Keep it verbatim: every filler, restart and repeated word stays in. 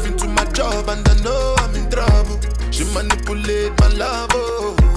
into my job and I know I'm in trouble. She manipulate my love, oh.